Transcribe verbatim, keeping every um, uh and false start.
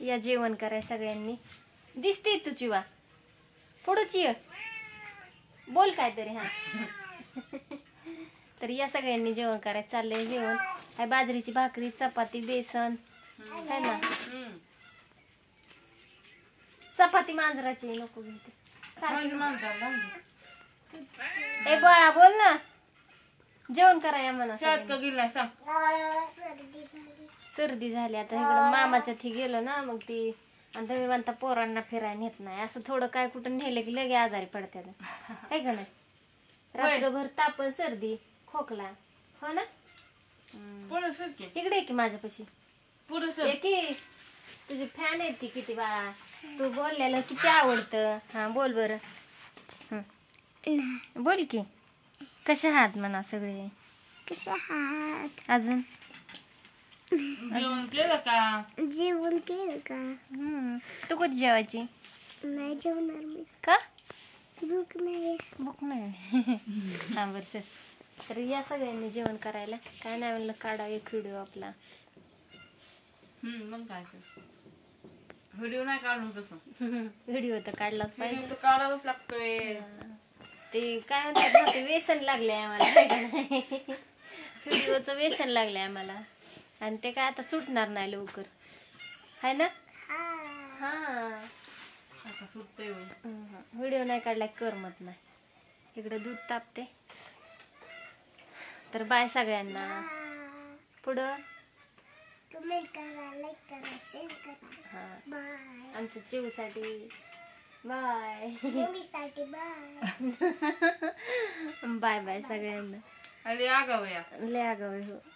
या जेवण कराय सगळ्यांनी. दिसते तुझी वा पुढंच ये बोल काहीतरी. हा तर या सगळ्यांनी जेवण करायचं चाललंय. जेवण हाय बाजरीची भाकरी, चपाती, बेसन है ना. चपाती मांजराची नको घेते सारखी मांजराला. ए बाळा बोल ना. जेवण कराया म्हणा. सर्दी झाली आता. इकडं मामाच्या ती गेलो ना मग ती. आणि तुम्ही म्हणता पोरांना फिरायला नेत नाही. असं थोडं काय कुठं नेलं की लगे आजारी पडतात है का नाही. रात्रभर तापन, सर्दी, खोकला. हो ना. इकडे की माझ्यापाशी की तुझी फॅन आहे ती किती बाळा. तू बोललेलं किती आवडतं. हा बोल बर. बोल की कशा आहात म्हणा सगळे. कशा आहात. अजून जेवण केलं का. जेवण केलं का. हम्म तू कधी जेवायची. नाही जेवणार मी. का. भूक नाही. भूक नाही. हा बर सर. तर या सगळ्यांनी जेवण करायला. काय नाही म्हणलं काढा एक व्हिडिओ आपला. हम्म मग काय व्हिडिओ नाही काढून कसं. व्हिडिओ तर काढलाच पाहिजे. तो काढावाच लागतोय. ते काय म्हणतात ना ते व्यसन लागलंय आम्हाला. व्हिडिओचं व्यसन लागलंय आम्हाला. आणि ते काय आता सुटणार नाही लवकर हाय ना. हा आता सुटतंय. व्हिडिओ नाही काढला करमत नाही. इकडे दूध तापते. तर बाय सगळ्यांना. पुढं कमेंट करा, लाईक करा, शेअर करा. हा बाय. आमच्या जीवसाठी बाय. मम्मीसाठी बाय. बाय बाय सगळ्यांना. अरे आगावया लय आगाऊ हो.